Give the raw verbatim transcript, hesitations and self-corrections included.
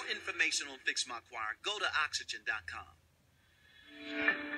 more information on Fix My Choir, go to oxygen dot com.